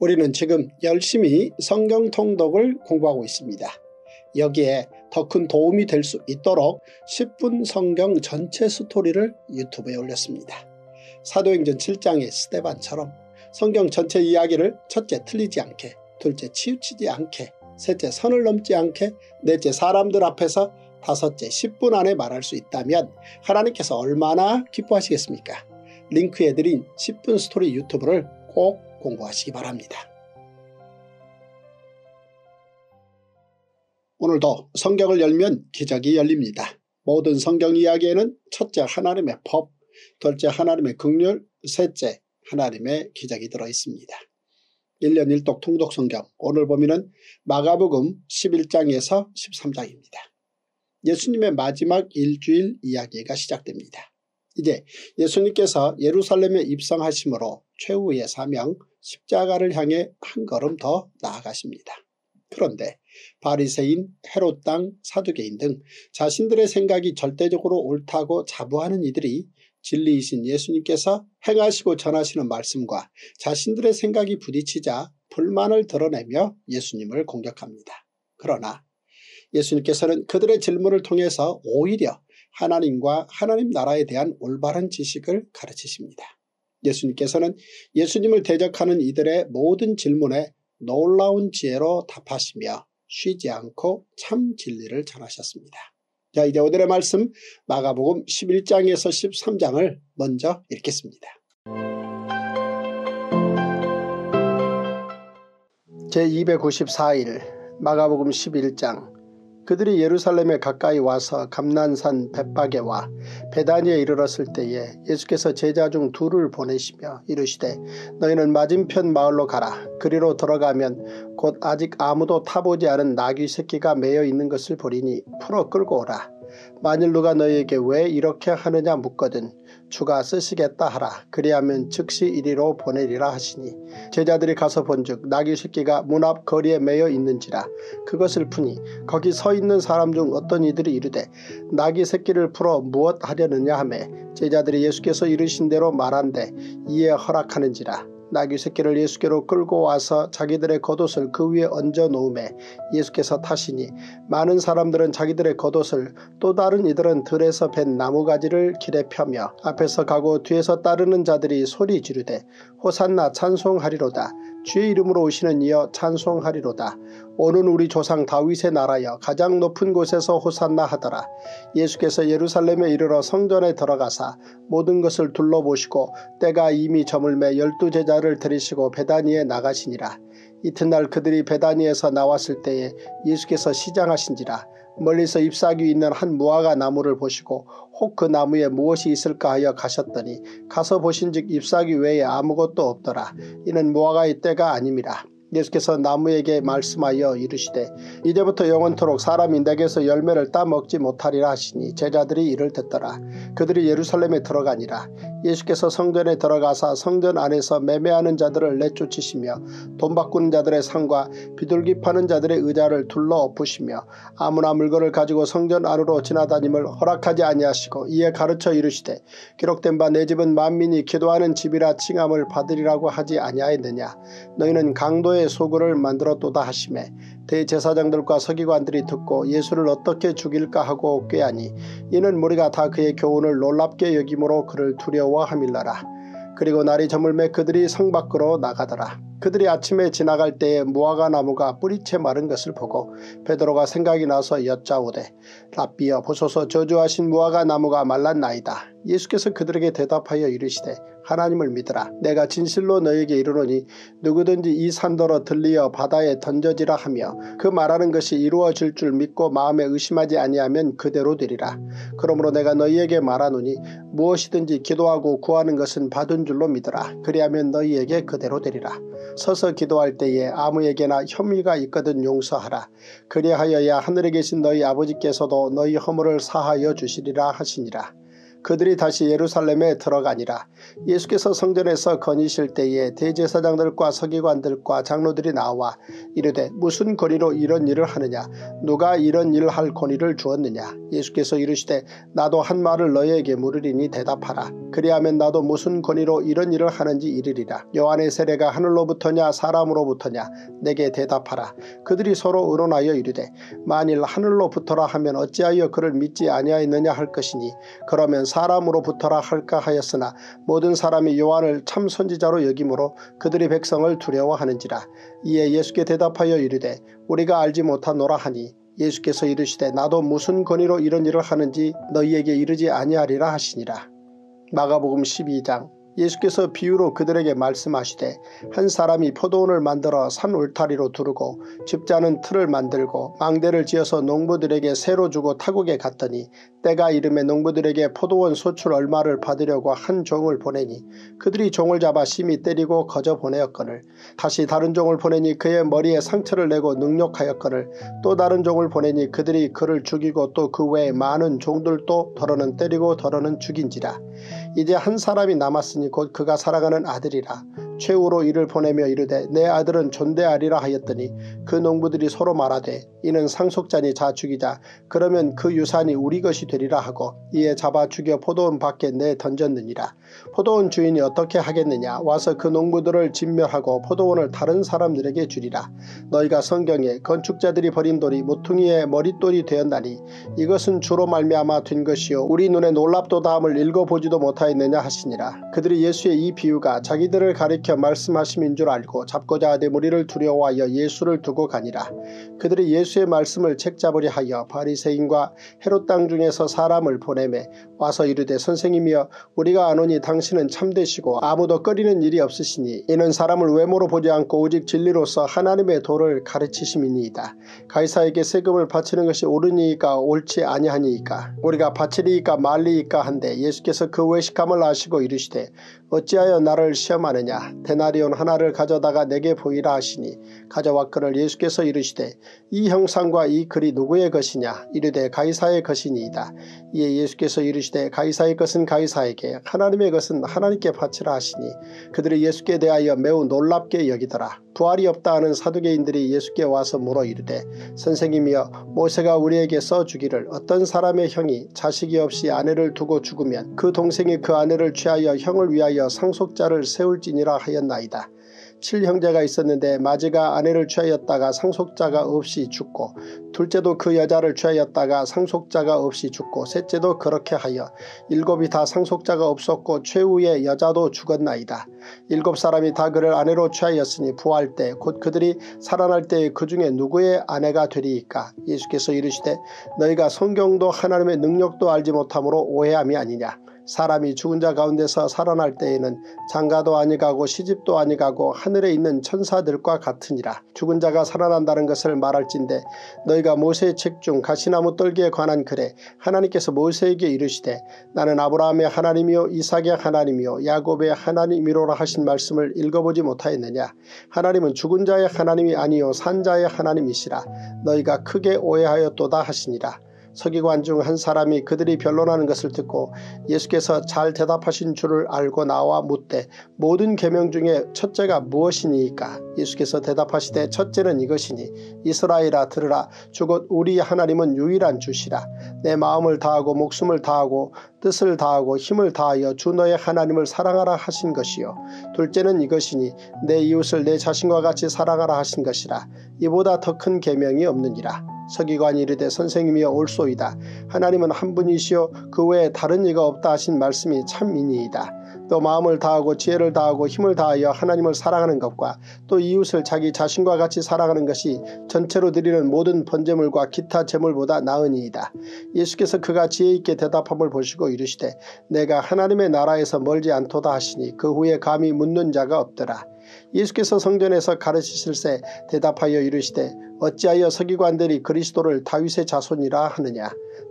우리는 지금 열심히 성경 통독을 공부하고 있습니다. 여기에 더 큰 도움이 될 수 있도록 10분 성경 전체 스토리를 유튜브에 올렸습니다. 사도행전 7장의 스데반처럼 성경 전체 이야기를 첫째 틀리지 않게, 둘째 치우치지 않게, 셋째 선을 넘지 않게, 넷째 사람들 앞에서, 다섯째 10분 안에 말할 수 있다면 하나님께서 얼마나 기뻐하시겠습니까? 링크에 드린 10분 스토리 유튜브를 꼭 공부하시기 바랍니다. 오늘도 성경을 열면 기적이 열립니다. 모든 성경 이야기에는 첫째 하나님의 법, 둘째 하나님의 긍휼, 셋째 하나님의 기적이 들어있습니다. 1년 1독 통독 성경, 오늘 보면은 마가복음 11장에서 13장입니다. 예수님의 마지막 일주일 이야기가 시작됩니다. 이제 예수님께서 예루살렘에 입성하심으로 최후의 사명 십자가를 향해 한 걸음 더 나아가십니다. 그런데 바리새인, 헤롯 당, 사두개인 등 자신들의 생각이 절대적으로 옳다고 자부하는 이들이 진리이신 예수님께서 행하시고 전하시는 말씀과 자신들의 생각이 부딪히자 불만을 드러내며 예수님을 공격합니다. 그러나 예수님께서는 그들의 질문을 통해서 오히려 하나님과 하나님 나라에 대한 올바른 지식을 가르치십니다. 예수님께서는 예수님을 대적하는 이들의 모든 질문에 놀라운 지혜로 답하시며 쉬지 않고 참 진리를 전하셨습니다. 자, 이제 오늘의 말씀 마가복음 11장에서 13장을 먼저 읽겠습니다. 제294일 마가복음 11장. 그들이 예루살렘에 가까이 와서 감난산 벳바게와 베다니에 이르렀을 때에 예수께서 제자 중 둘을 보내시며 이르시되 너희는 맞은편 마을로 가라. 그리로 들어가면 곧 아직 아무도 타보지 않은 나귀 새끼가 매여 있는 것을 보리니 풀어 끌고 오라. 만일 누가 너희에게 왜 이렇게 하느냐 묻거든 주가 쓰시겠다 하라. 그리하면 즉시 이리로 보내리라 하시니 제자들이 가서 본즉 나귀 새끼가 문 앞 거리에 매여 있는지라. 그것을 푸니 거기 서 있는 사람 중 어떤 이들이 이르되 나귀 새끼를 풀어 무엇 하려느냐 하매 제자들이 예수께서 이르신 대로 말한대 이에 허락하는지라. 나귀 새끼를 예수께로 끌고 와서 자기들의 겉옷을 그 위에 얹어 놓음에 예수께서 타시니 많은 사람들은 자기들의 겉옷을 또 다른 이들은 들에서 벤 나무가지를 길에 펴며 앞에서 가고 뒤에서 따르는 자들이 소리 지르되 호산나 찬송하리로다. 주의 이름으로 오시는 이여 찬송하리로다. 오는 우리 조상 다윗의 나라여 가장 높은 곳에서 호산나 하더라. 예수께서 예루살렘에 이르러 성전에 들어가사 모든 것을 둘러보시고 때가 이미 저물매 12제자를 데리시고 베다니에 나가시니라. 이튿날 그들이 베다니에서 나왔을 때에 예수께서 시장하신지라. 멀리서 잎사귀 있는 한 무화과 나무를 보시고 혹 그 나무에 무엇이 있을까 하여 가셨더니 가서 보신즉 잎사귀 외에 아무것도 없더라. 이는 무화과의 때가 아님이라. 예수께서 나무에게 말씀하여 이르시되 이제부터 영원토록 사람이 내게서 열매를 따먹지 못하리라 하시니 제자들이 이를 듣더라. 그들이 예루살렘에 들어가니라. 예수께서 성전에 들어가사 성전 안에서 매매하는 자들을 내쫓으시며 돈 바꾸는 자들의 상과 비둘기 파는 자들의 의자를 둘러 엎으시며 아무나 물건을 가지고 성전 안으로 지나다님을 허락하지 아니하시고 이에 가르쳐 이르시되 기록된 바 내 집은 만민이 기도하는 집이라 칭함을 받으리라고 하지 아니하였느냐. 너희는 강도의 소굴을 만들었도다 하시매 대제사장들과 서기관들이 듣고 예수를 어떻게 죽일까 하고 꾀하니 이는 무리가 다 그의 교훈을 놀랍게 여김으로 그를 두려워함일러라. 그리고 날이 저물매 그들이 성 밖으로 나가더라. 그들이 아침에 지나갈 때에 무화과 나무가 뿌리채 마른 것을 보고 베드로가 생각이 나서 여짜오되 랍비여 보소서 저주하신 무화과 나무가 말랐나이다. 예수께서 그들에게 대답하여 이르시되 하나님을 믿으라. 내가 진실로 너에게 이르노니 누구든지 이 산더러 들리어 바다에 던져지라 하며 그 말하는 것이 이루어질 줄 믿고 마음에 의심하지 아니하면 그대로 되리라. 그러므로 내가 너희에게 말하노니 무엇이든지 기도하고 구하는 것은 받은 줄로 믿으라. 그리하면 너희에게 그대로 되리라. 서서 기도할 때에 아무에게나 혐의가 있거든 용서하라. 그리하여야 하늘에 계신 너희 아버지께서도 너희 허물을 사하여 주시리라 하시니라. 그들이 다시 예루살렘에 들어가니라. 예수께서 성전에서 거니실 때에 대제사장들과 서기관들과 장로들이 나와 이르되 무슨 권위로 이런 일을 하느냐. 누가 이런 일을 할 권위를 주었느냐. 예수께서 이르시되 나도 한 말을 너희에게 물으리니 대답하라. 그리하면 나도 무슨 권위로 이런 일을 하는지 이르리라. 요한의 세례가 하늘로부터냐 사람으로부터냐. 내게 대답하라. 그들이 서로 의논하여 이르되 만일 하늘로부터라 하면 어찌하여 그를 믿지 아니하였느냐 할 것이니 그러면 사람으로부터라 할까 하였으나 모든 사람이 요한을 참 선지자로 여기므로 그들이 백성을 두려워하는지라. 이에 예수께 대답하여 이르되 우리가 알지 못하노라 하니 예수께서 이르시되 나도 무슨 권위로 이런 일을 하는지 너희에게 이르지 아니하리라 하시니라. 마가복음 12장. 예수께서 비유로 그들에게 말씀하시되 한 사람이 포도원을 만들어 산 울타리로 두르고 집자는 틀을 만들고 망대를 지어서 농부들에게 새로 주고 타국에 갔더니 때가 이름에 농부들에게 포도원 소출 얼마를 받으려고 한 종을 보내니 그들이 종을 잡아 심히 때리고 거저 보내었거늘 다시 다른 종을 보내니 그의 머리에 상처를 내고 능욕하였거늘 또 다른 종을 보내니 그들이 그를 죽이고 또 그 외에 많은 종들도 더러는 때리고 더러는 죽인지라. 이제 한 사람이 남았으니 곧 그가 살아가는 아들이라. 최후로 이를 보내며 이르되 내 아들은 존대하리라 하였더니 그 농부들이 서로 말하되 이는 상속자니 자 죽이자. 그러면 그 유산이 우리 것이 되리라 하고 이에 잡아 죽여 포도원 밖에 내 던졌느니라. 포도원 주인이 어떻게 하겠느냐. 와서 그 농부들을 진멸하고 포도원을 다른 사람들에게 주리라. 너희가 성경에 건축자들이 버린 돌이 모퉁이의 머릿돌이 되었나니 이것은 주로 말미암아 된 것이요 우리 눈에 놀랍도다 함을 읽어보지도 못하였느냐 하시니라. 그들이 예수의 이 비유가 자기들을 가리켜 말씀하심인 줄 알고 잡고자 하되 무리를 두려워하여 예수를 두고 가니라. 그들이 예수의 말씀을 책잡으려 하여 바리새인과 헤롯 땅 중에서 사람을 보내매 와서 이르되 선생님이여 우리가 아노니 당신은 참되시고 아무도 꺼리는 일이 없으시니 이는 사람을 외모로 보지 않고 오직 진리로서 하나님의 도를 가르치심이니이다. 가이사에게 세금을 바치는 것이 옳으니이까 옳지 아니하니이까 우리가 바치리이까 말리이까 한데 예수께서 그 외식함을 아시고 이르시되 어찌하여 나를 시험하느냐. 데나리온 하나를 가져다가 내게 보이라 하시니 가져왔거늘 예수께서 이르시되 이 형상과 이 글이 누구의 것이냐. 이르되 가이사의 것이니이다. 이에 예수께서 이르시되 가이사의 것은 가이사에게 하나님의 것은 하나님께 바치라 하시니 그들이 예수께 대하여 매우 놀랍게 여기더라. 부활이 없다 하는 사두개인들이 예수께 와서 물어 이르되 선생님이여 모세가 우리에게 써주기를 어떤 사람의 형이 자식이 없이 아내를 두고 죽으면 그 동생이 그 아내를 취하여 형을 위하여 상속자를 세울지니라 하였나이다. 7형제가 있었는데 마지가 아내를 취하였다가 상속자가 없이 죽고 둘째도 그 여자를 취하였다가 상속자가 없이 죽고 셋째도 그렇게 하여 7이 다 상속자가 없었고 최후의 여자도 죽었나이다. 7사람이 다 그를 아내로 취하였으니 부활 때 곧 그들이 살아날 때에 그 중에 누구의 아내가 되리이까. 예수께서 이르시되 너희가 성경도 하나님의 능력도 알지 못함으로 오해함이 아니냐. 사람이 죽은 자 가운데서 살아날 때에는 장가도 아니가고 시집도 아니가고 하늘에 있는 천사들과 같으니라. 죽은 자가 살아난다는 것을 말할진대 너희가 모세의 책 중 가시나무 떨기에 관한 글에 하나님께서 모세에게 이르시되 나는 아브라함의 하나님이요 이삭의 하나님이요 야곱의 하나님이로라 하신 말씀을 읽어보지 못하였느냐. 하나님은 죽은 자의 하나님이 아니요 산 자의 하나님이시라. 너희가 크게 오해하였도다 하시니라. 서기관 중 한 사람이 그들이 변론하는 것을 듣고 예수께서 잘 대답하신 줄을 알고 나와 묻되 모든 계명 중에 첫째가 무엇이니이까. 예수께서 대답하시되 첫째는 이것이니 이스라엘아 들으라. 주곧 우리 하나님은 유일한 주시라. 내 마음을 다하고 목숨을 다하고 뜻을 다하고 힘을 다하여 주 너의 하나님을 사랑하라 하신 것이요. 둘째는 이것이니 내 이웃을 내 자신과 같이 사랑하라 하신 것이라. 이보다 더 큰 계명이 없느니라. 서기관이 이르되 선생님이여 옳소이다. 하나님은 한 분이시요 그 외에 다른 이가 없다 하신 말씀이 참이니이다. 또 마음을 다하고 지혜를 다하고 힘을 다하여 하나님을 사랑하는 것과 또 이웃을 자기 자신과 같이 사랑하는 것이 전체로 드리는 모든 번제물과 기타 제물보다 나으니이다. 예수께서 그가 지혜있게 대답함을 보시고 이르시되 내가 하나님의 나라에서 멀지 않도다 하시니 그 후에 감히 묻는 자가 없더라. 예수께서 성전에서 가르치실새 대답하여 이르시되 어찌하여 서기관들이 그리스도를 다윗의 자손이라 하느냐.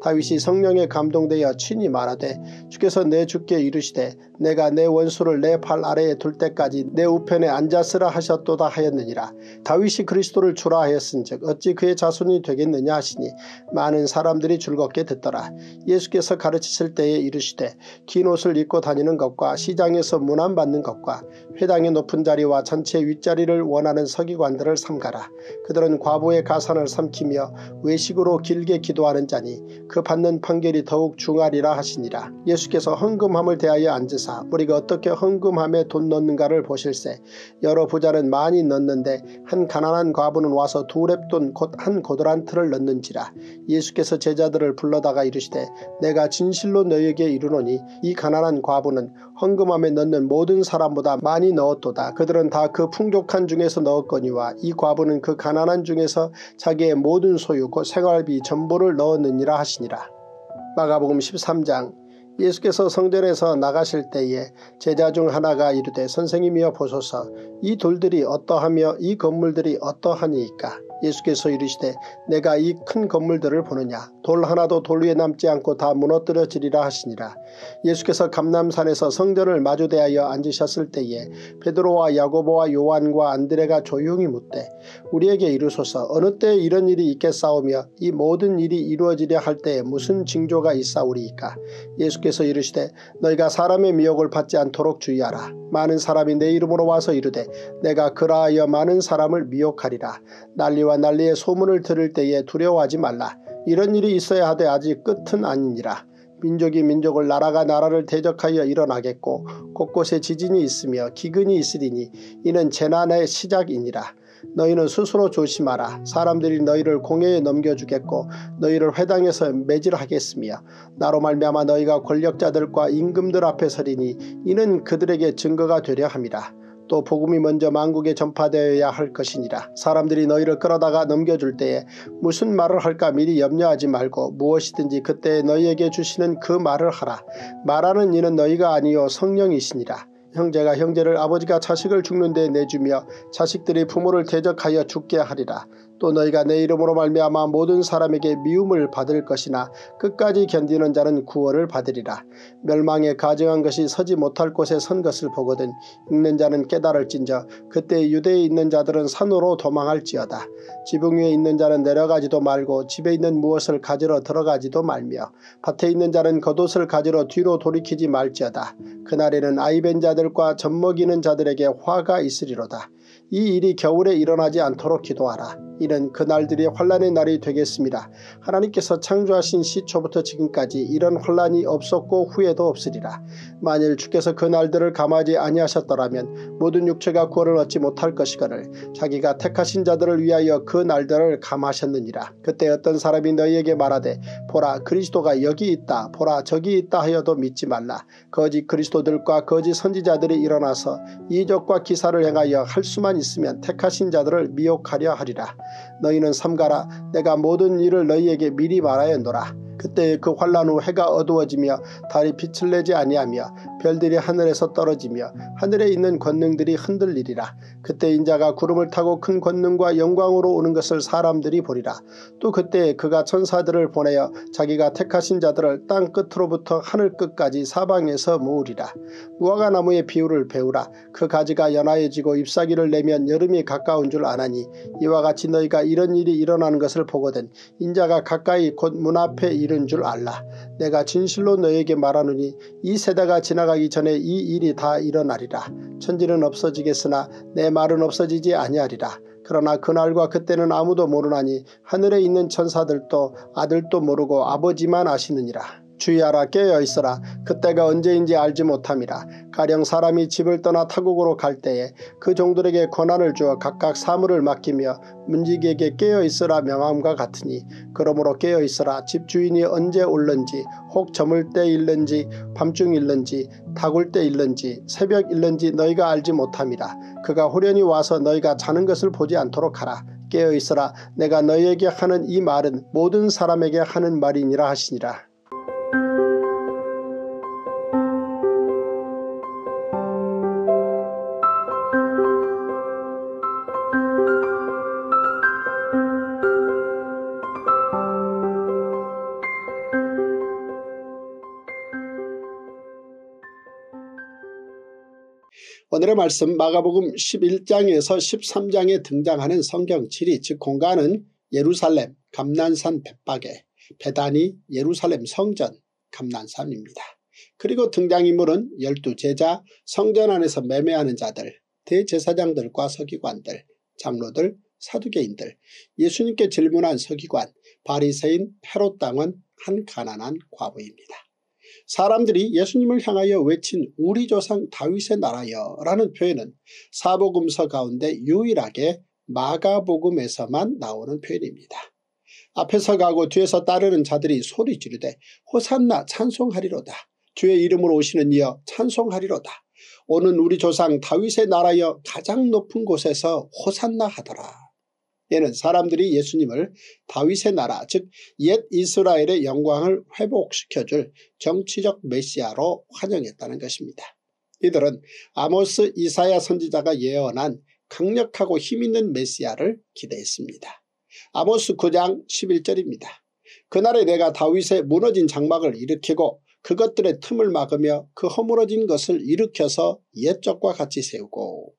다윗이 성령에 감동되어 친히 말하되 주께서 내 주께 이르시되 내가 내 원수를 내 발 아래에 둘 때까지 내 우편에 앉았으라 하셨도다 하였느니라. 다윗이 그리스도를 주라 하였은즉 어찌 그의 자손이 되겠느냐 하시니 많은 사람들이 즐겁게 듣더라. 예수께서 가르치실 때에 이르시되 긴 옷을 입고 다니는 것과 시장에서 문안받는 것과 회당의 높은 자리와 전체 윗자리를 원하는 서기관들을 삼가라. 그들은 과부의 가산을 삼키며 외식으로 길게 기도하는 자니 그 받는 판결이 더욱 중하리라 하시니라. 예수께서 헌금함을 대하여 앉으사 우리가 어떻게 헌금함에 돈 넣는가를 보실세. 여러 부자는 많이 넣는데 한 가난한 과부는 와서 2렙돈 곧 한 고도란트를 넣는지라. 예수께서 제자들을 불러다가 이르시되 내가 진실로 너희에게 이르노니 이 가난한 과부는 헌금함에 넣는 모든 사람보다 많이 넣었도다. 그들은 다 그 풍족한 중에서 넣었거니와 이 과부는 그 가난한 중에서 자기의 모든 소유 곧 생활비 전부를 넣었느니라 하시니라. 마가복음 13장. 예수께서 성전에서 나가실 때에 제자 중 하나가 이르되 선생님이여 보소서 이 돌들이 어떠하며 이 건물들이 어떠하니이까. 예수께서 이르시되 내가 이 큰 건물들을 보느냐. 돌 하나도 돌 위에 남지 않고 다 무너뜨려지리라 하시니라. 예수께서 감람산에서 성전을 마주대하여 앉으셨을 때에 베드로와 야고보와 요한과 안드레가 조용히 묻되 우리에게 이르소서 어느 때에 이런 일이 있겠사오며 이 모든 일이 이루어지려 할 때에 무슨 징조가 있사오리이까. 예수께서 이르시되 너희가 사람의 미혹을 받지 않도록 주의하라. 많은 사람이 내 이름으로 와서 이르되 내가 그라하여 많은 사람을 미혹하리라. 난리와 난리의 소문을 들을 때에 두려워하지 말라. 이런 일이 있어야 하되 아직 끝은 아니니라. 민족이 민족을 나라가 나라를 대적하여 일어나겠고 곳곳에 지진이 있으며 기근이 있으리니 이는 재난의 시작이니라. 너희는 스스로 조심하라. 사람들이 너희를 공회에 넘겨주겠고 너희를 회당에서 매질하겠으며 나로 말미암아 너희가 권력자들과 임금들 앞에 서리니 이는 그들에게 증거가 되려 함이라. 또 복음이 먼저 만국에 전파되어야 할 것이니라. 사람들이 너희를 끌어다가 넘겨줄 때에 무슨 말을 할까 미리 염려하지 말고 무엇이든지 그때 너희에게 주시는 그 말을 하라. 말하는 이는 너희가 아니요 성령이시니라. 형제가 형제를 아버지가 자식을 죽는 데 내주며 자식들이 부모를 대적하여 죽게 하리라. 또 너희가 내 이름으로 말미암아 모든 사람에게 미움을 받을 것이나 끝까지 견디는 자는 구원을 받으리라. 멸망에 가증한 것이 서지 못할 곳에 선 것을 보거든 읽는 자는 깨달을진저 그때 유대에 있는 자들은 산으로 도망할지어다. 지붕 위에 있는 자는 내려가지도 말고 집에 있는 무엇을 가지러 들어가지도 말며 밭에 있는 자는 겉옷을 가지러 뒤로 돌이키지 말지어다. 그날에는 아이벤 자들과 젖먹이는 자들에게 화가 있으리로다. 이 일이 겨울에 일어나지 않도록 기도하라. 이는 그날들이 환란의 날이 되겠습니다. 하나님께서 창조하신 시초부터 지금까지 이런 환란이 없었고 후에도 없으리라. 만일 주께서 그 날들을 감하지 아니하셨더라면 모든 육체가 구원을 얻지 못할 것이거늘 자기가 택하신 자들을 위하여 그 날들을 감하셨느니라. 그때 어떤 사람이 너희에게 말하되 보라 그리스도가 여기 있다 보라 저기 있다 하여도 믿지 말라. 거짓 그리스도들과 거짓 선지자들이 일어나서 이적과 기사를 행하여 할 수만 있으면 택하신 자들을 미혹하려 하리라. 너희는 삼가라. 내가 모든 일을 너희에게 미리 말하였노라. 그때 그 환란 후 해가 어두워지며 달이 빛을 내지 아니하며 별들이 하늘에서 떨어지며 하늘에 있는 권능들이 흔들리리라. 그때 인자가 구름을 타고 큰 권능과 영광으로 오는 것을 사람들이 보리라. 또 그때 그가 천사들을 보내어 자기가 택하신 자들을 땅 끝으로부터 하늘 끝까지 사방에서 모으리라. 무화과 나무의 비유를 배우라. 그 가지가 연하여지고 잎사귀를 내면 여름이 가까운 줄 아나니 이와 같이 너희가 이런 일이 일어나는 것을 보거든 인자가 가까이 곧 문 앞에 이른 줄 알라. 내가 진실로 너희에게 말하노니 이 세대가 지나가기 전에 이 일이 다 일어나리라. 천지는 없어지겠으나 내 말은 없어지지 아니하리라. 그러나 그날과 그때는 아무도 모르나니 하늘에 있는 천사들도 아들도 모르고 아버지만 아시느니라. 주의하라. 깨어있으라. 그때가 언제인지 알지 못함이라. 가령 사람이 집을 떠나 타국으로 갈 때에 그 종들에게 권한을 주어 각각 사물을 맡기며 문지기에게 깨어있으라 명함과 같으니 그러므로 깨어있으라. 집주인이 언제 올는지 혹 저물 때 일는지 밤중 일는지 다굴 때 일는지 새벽 일는지 너희가 알지 못함이라. 그가 후련히 와서 너희가 자는 것을 보지 않도록 하라. 깨어있으라. 내가 너희에게 하는 이 말은 모든 사람에게 하는 말이니라 하시니라. 오늘의 말씀 마가복음 11장에서 13장에 등장하는 성경 지리 즉 공간은 예루살렘, 감난산 벳박에, 베다니, 예루살렘 성전, 감난산입니다. 그리고 등장인물은 12제자, 성전 안에서 매매하는 자들, 대제사장들과 서기관들, 장로들, 사두개인들, 예수님께 질문한 서기관, 바리새인, 헤롯 당은 한 가난한 과부입니다. 사람들이 예수님을 향하여 외친 우리 조상 다윗의 나라여 라는 표현은 사복음서 가운데 유일하게 마가복음에서만 나오는 표현입니다. 앞에서 가고 뒤에서 따르는 자들이 소리 지르되 호산나 찬송하리로다. 주의 이름으로 오시는 이여 찬송하리로다. 오는 우리 조상 다윗의 나라여 가장 높은 곳에서 호산나 하더라. 이는 사람들이 예수님을 다윗의 나라 즉 옛 이스라엘의 영광을 회복시켜줄 정치적 메시아로 환영했다는 것입니다. 이들은 아모스 이사야 선지자가 예언한 강력하고 힘있는 메시아를 기대했습니다. 아모스 9장 11절입니다. 그날에 내가 다윗의 무너진 장막을 일으키고 그것들의 틈을 막으며 그 허물어진 것을 일으켜서 옛적과 같이 세우고.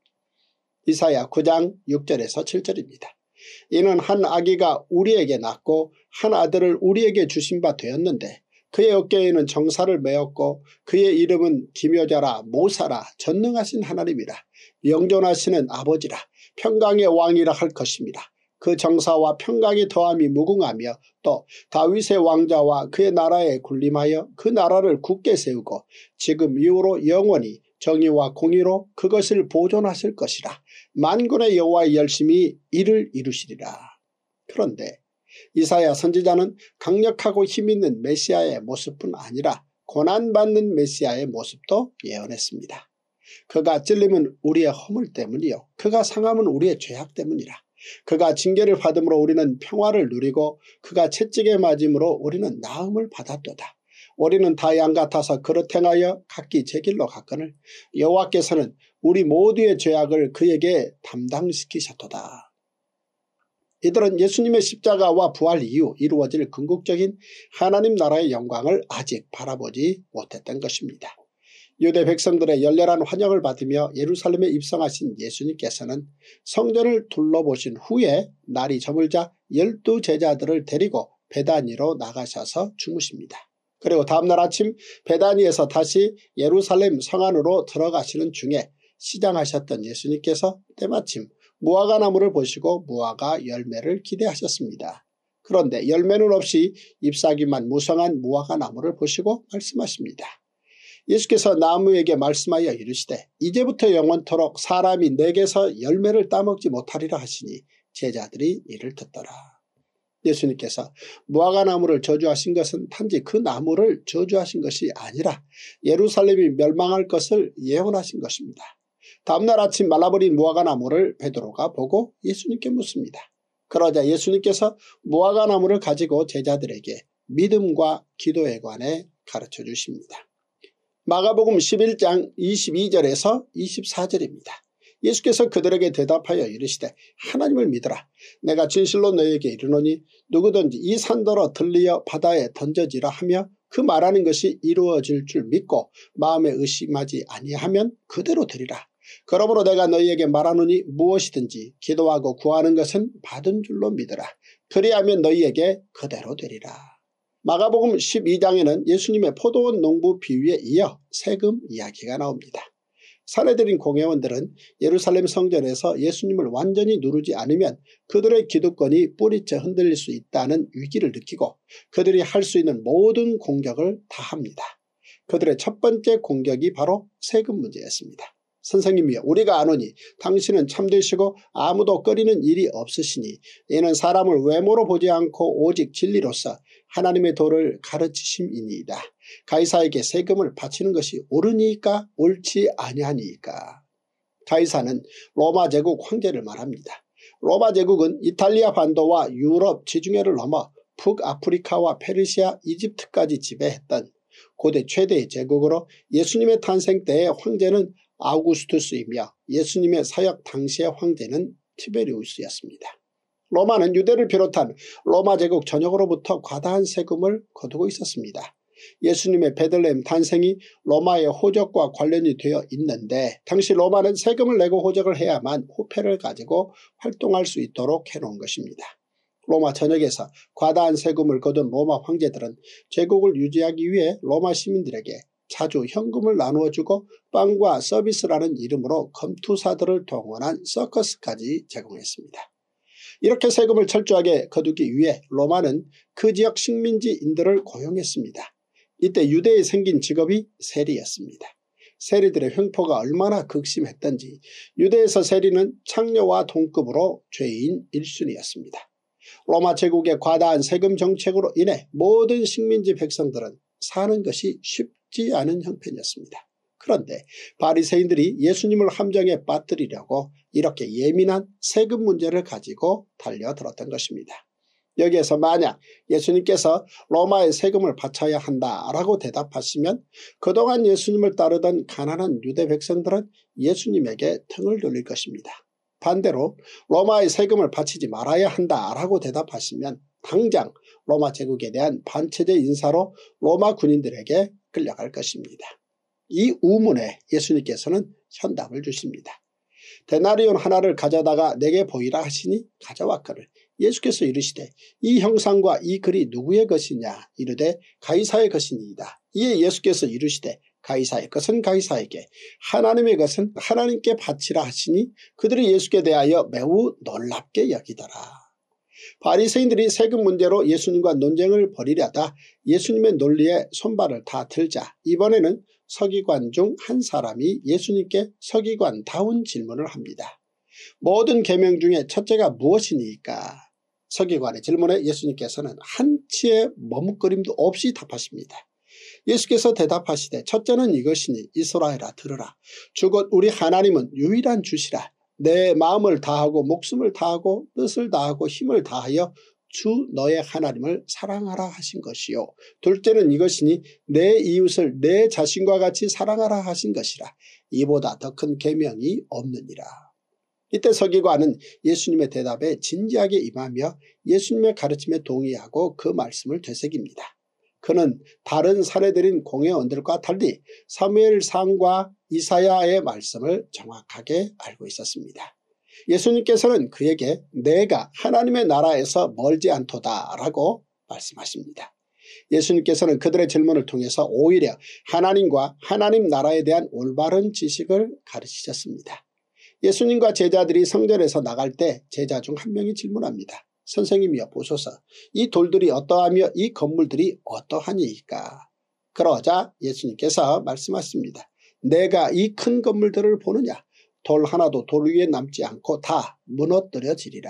이사야 9장 6절에서 7절입니다. 이는 한 아기가 우리에게 낳고 한 아들을 우리에게 주신 바 되었는데 그의 어깨에는 정사를 메었고 그의 이름은 기묘자라 모사라 전능하신 하나님이라 영존하시는 아버지라 평강의 왕이라 할 것입니다. 그 정사와 평강의 더함이 무궁하며 또 다윗의 왕자와 그의 나라에 군림하여 그 나라를 굳게 세우고 지금 이후로 영원히 정의와 공의로 그것을 보존하실 것이라. 만군의 여호와의 열심히 이를 이루시리라. 그런데 이사야 선지자는 강력하고 힘있는 메시아의 모습뿐 아니라 고난받는 메시아의 모습도 예언했습니다. 그가 찔림은 우리의 허물 때문이요 그가 상함은 우리의 죄악 때문이라. 그가 징계를 받음으로 우리는 평화를 누리고 그가 채찍에 맞음으로 우리는 나음을 받았도다. 우리는 다 양 같아서 그릇 행하여 각기 제 길로 갔거늘 여호와께서는 우리 모두의 죄악을 그에게 담당시키셨도다. 이들은 예수님의 십자가와 부활 이후 이루어질 궁극적인 하나님 나라의 영광을 아직 바라보지 못했던 것입니다. 유대 백성들의 열렬한 환영을 받으며 예루살렘에 입성하신 예수님께서는 성전을 둘러보신 후에 날이 저물자 12제자들을 데리고 베다니로 나가셔서 주무십니다. 그리고 다음날 아침 베다니에서 다시 예루살렘 성 안으로 들어가시는 중에 시장하셨던 예수님께서 때마침 무화과나무를 보시고 무화과 열매를 기대하셨습니다. 그런데 열매는 없이 잎사귀만 무성한 무화과나무를 보시고 말씀하십니다. 예수께서 나무에게 말씀하여 이르시되 이제부터 영원토록 사람이 내게서 열매를 따먹지 못하리라 하시니 제자들이 이를 듣더라. 예수님께서 무화과나무를 저주하신 것은 단지 그 나무를 저주하신 것이 아니라 예루살렘이 멸망할 것을 예언하신 것입니다. 다음날 아침 말라버린 무화과나무를 베드로가 보고 예수님께 묻습니다. 그러자 예수님께서 무화과나무를 가지고 제자들에게 믿음과 기도에 관해 가르쳐 주십니다. 마가복음 11장 22절에서 24절입니다. 예수께서 그들에게 대답하여 이르시되 하나님을 믿으라. 내가 진실로 너희에게 이르노니 누구든지 이 산더러 들리어 바다에 던져지라 하며 그 말하는 것이 이루어질 줄 믿고 마음에 의심하지 아니하면 그대로 되리라. 그러므로 내가 너희에게 말하노니 무엇이든지 기도하고 구하는 것은 받은 줄로 믿으라. 그리하면 너희에게 그대로 되리라. 마가복음 12장에는 예수님의 포도원 농부 비유에 이어 세금 이야기가 나옵니다. 사례들인 공회원들은 예루살렘 성전에서 예수님을 완전히 누르지 않으면 그들의 기득권이 뿌리째 흔들릴 수 있다는 위기를 느끼고 그들이 할 수 있는 모든 공격을 다 합니다. 그들의 첫 번째 공격이 바로 세금 문제였습니다. 선생님이여 우리가 아노니 당신은 참되시고 아무도 꺼리는 일이 없으시니 이는 사람을 외모로 보지 않고 오직 진리로서 하나님의 도를 가르치심이니이다. 가이사에게 세금을 바치는 것이 옳으니까 옳지 아니하니까. 가이사는 로마 제국 황제를 말합니다. 로마 제국은 이탈리아 반도와 유럽 지중해를 넘어 북아프리카와 페르시아, 이집트까지 지배했던 고대 최대의 제국으로 예수님의 탄생 때의 황제는 아우구스투스이며 예수님의 사역 당시의 황제는 티베리우스였습니다. 로마는 유대를 비롯한 로마 제국 전역으로부터 과다한 세금을 거두고 있었습니다. 예수님의 베들레헴 탄생이 로마의 호적과 관련이 되어 있는데 당시 로마는 세금을 내고 호적을 해야만 후패를 가지고 활동할 수 있도록 해놓은 것입니다. 로마 전역에서 과다한 세금을 거둔 로마 황제들은 제국을 유지하기 위해 로마 시민들에게 자주 현금을 나누어주고 빵과 서비스라는 이름으로 검투사들을 동원한 서커스까지 제공했습니다. 이렇게 세금을 철저하게 거두기 위해 로마는 그 지역 식민지인들을 고용했습니다. 이때 유대에 생긴 직업이 세리였습니다. 세리들의 횡포가 얼마나 극심했던지 유대에서 세리는 창녀와 동급으로 죄인 1순위였습니다. 로마 제국의 과다한 세금 정책으로 인해 모든 식민지 백성들은 사는 것이 쉽지 않은 형편이었습니다. 그런데 바리새인들이 예수님을 함정에 빠뜨리려고 이렇게 예민한 세금 문제를 가지고 달려들었던 것입니다. 여기에서 만약 예수님께서 로마의 세금을 바쳐야 한다라고 대답하시면 그동안 예수님을 따르던 가난한 유대 백성들은 예수님에게 등을 돌릴 것입니다. 반대로 로마의 세금을 바치지 말아야 한다라고 대답하시면 당장 로마 제국에 대한 반체제 인사로 로마 군인들에게 끌려갈 것입니다. 이 우문에 예수님께서는 현답을 주십니다. 데나리온 하나를 가져다가 내게 보이라 하시니 가져왔거늘 예수께서 이르시되 이 형상과 이 글이 누구의 것이냐 이르되 가이사의 것이니이다. 이에 예수께서 이르시되 가이사의 것은 가이사에게 하나님의 것은 하나님께 바치라 하시니 그들이 예수께 대하여 매우 놀랍게 여기더라. 바리새인들이 세금 문제로 예수님과 논쟁을 벌이려다 예수님의 논리에 손발을 다 들자 이번에는 서기관 중 한 사람이 예수님께 서기관다운 질문을 합니다. 모든 계명 중에 첫째가 무엇이니까? 서기관의 질문에 예수님께서는 한치의 머뭇거림도 없이 답하십니다. 예수께서 대답하시되 첫째는 이것이니 이스라엘아 들으라. 주곧 우리 하나님은 유일한 주시라. 내 마음을 다하고 목숨을 다하고 뜻을 다하고 힘을 다하여 주 너의 하나님을 사랑하라 하신 것이요. 둘째는 이것이니 내 이웃을 내 자신과 같이 사랑하라 하신 것이라. 이보다 더 큰 계명이 없느니라. 이때 서기관은 예수님의 대답에 진지하게 임하며 예수님의 가르침에 동의하고 그 말씀을 되새깁니다. 그는 다른 사례들인 공회원들과 달리 사무엘상과 이사야의 말씀을 정확하게 알고 있었습니다. 예수님께서는 그에게 내가 하나님의 나라에서 멀지 않도다 라고 말씀하십니다. 예수님께서는 그들의 질문을 통해서 오히려 하나님과 하나님 나라에 대한 올바른 지식을 가르치셨습니다. 예수님과 제자들이 성전에서 나갈 때 제자 중 한 명이 질문합니다. 선생님이여 보소서 이 돌들이 어떠하며 이 건물들이 어떠하니이까? 그러자 예수님께서 말씀하십니다. 내가 이 큰 건물들을 보느냐? 돌 하나도 돌 위에 남지 않고 다 무너뜨려지리라.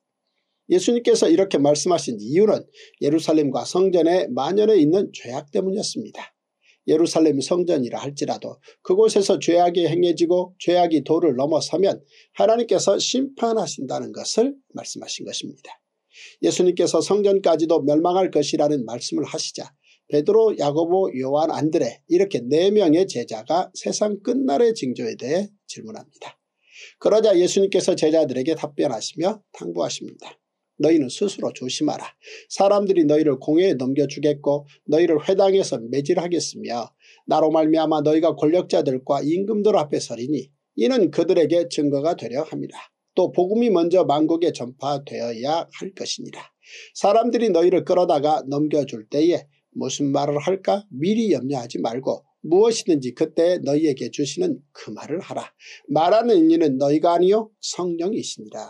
예수님께서 이렇게 말씀하신 이유는 예루살렘과 성전의 만연해 있는 죄악 때문이었습니다. 예루살렘 성전이라 할지라도 그곳에서 죄악이 행해지고 죄악이 도를 넘어서면 하나님께서 심판하신다는 것을 말씀하신 것입니다. 예수님께서 성전까지도 멸망할 것이라는 말씀을 하시자 베드로, 야고보, 요한, 안드레 이렇게 4명의 제자가 세상 끝날의 징조에 대해 질문합니다. 그러자 예수님께서 제자들에게 답변하시며 당부하십니다. 너희는 스스로 조심하라. 사람들이 너희를 공회에 넘겨주겠고 너희를 회당에서 매질하겠으며 나로 말미암아 너희가 권력자들과 임금들 앞에 서리니 이는 그들에게 증거가 되려 함이라. 또 복음이 먼저 만국에 전파되어야 할 것이니라. 사람들이 너희를 끌어다가 넘겨줄 때에 무슨 말을 할까 미리 염려하지 말고 무엇이든지 그때 너희에게 주시는 그 말을 하라. 말하는 이는 너희가 아니요 성령이시니라.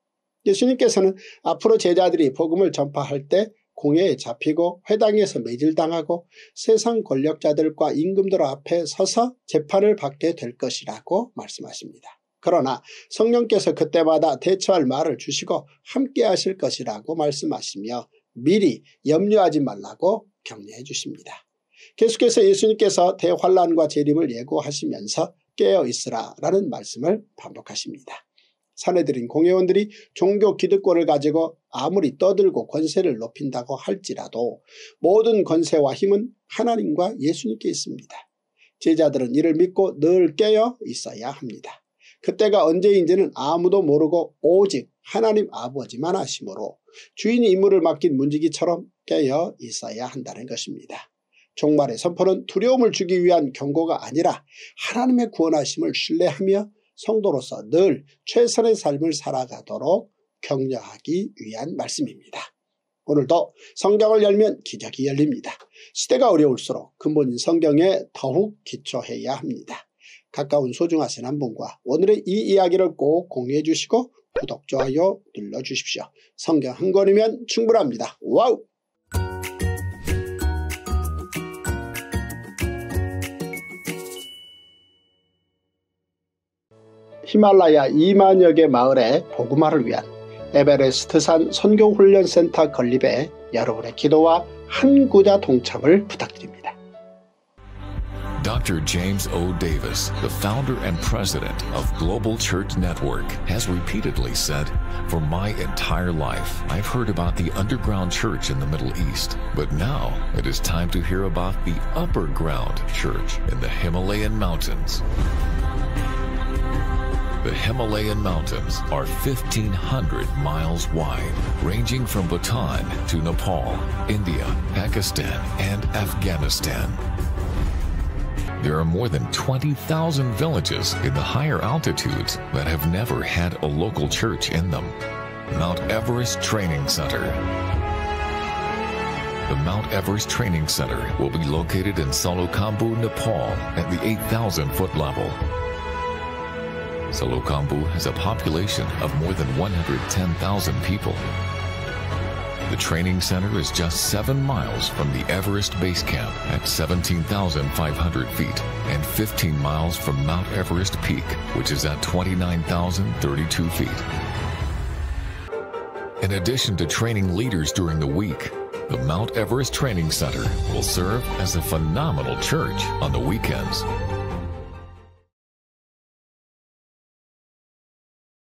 예수님께서는 앞으로 제자들이 복음을 전파할 때 공회에 잡히고 회당에서 매질당하고 세상 권력자들과 임금들 앞에 서서 재판을 받게 될 것이라고 말씀하십니다. 그러나 성령께서 그때마다 대처할 말을 주시고 함께 하실 것이라고 말씀하시며 미리 염려하지 말라고 격려해 주십니다. 계속해서 예수님께서 대환란과 재림을 예고하시면서 깨어있으라 라는 말씀을 반복하십니다. 사내들인 공회원들이 종교 기득권을 가지고 아무리 떠들고 권세를 높인다고 할지라도 모든 권세와 힘은 하나님과 예수님께 있습니다. 제자들은 이를 믿고 늘 깨어 있어야 합니다. 그때가 언제인지는 아무도 모르고 오직 하나님 아버지만 아시므로 주인이 임무를 맡긴 문지기처럼 깨어 있어야 한다는 것입니다. 종말의 선포는 두려움을 주기 위한 경고가 아니라 하나님의 구원하심을 신뢰하며 성도로서 늘 최선의 삶을 살아가도록 격려하기 위한 말씀입니다. 오늘도 성경을 열면 기적이 열립니다. 시대가 어려울수록 근본인 성경에 더욱 기초해야 합니다. 가까운 소중하신 한 분과 오늘의 이 이야기를 꼭 공유해 주시고 구독, 좋아요 눌러주십시오. 성경 한 권이면 충분합니다. 와우! 히말라야 2만여 개 마을의 복음화를 위한 에베레스트산 선교훈련센터 건립에 여러분의 기도와 한 구자 동참을 부탁드립니다. Dr. James O. Davis, the founder and president of Global Church Network, has repeatedly said, "For my entire life, I've heard about the underground church in the Middle East, but now it is time to hear about the upper ground church in the Himalayan mountains." The Himalayan mountains are 1,500 miles wide, ranging from Bhutan to Nepal, India, Pakistan, and Afghanistan. There are more than 20,000 villages in the higher altitudes that have never had a local church in them. Mount Everest Training Center. The Mount Everest Training Center will be located in Salokhambu, Nepal at the 8,000-foot level. Salokhambu has a population of more than 110,000 people. The training center is just 7 miles from the Everest Base Camp at 17,500 feet and 15 miles from Mount Everest Peak, which is at 29,032 feet. In addition to training leaders during the week, the Mount Everest Training Center will serve as a phenomenal church on the weekends.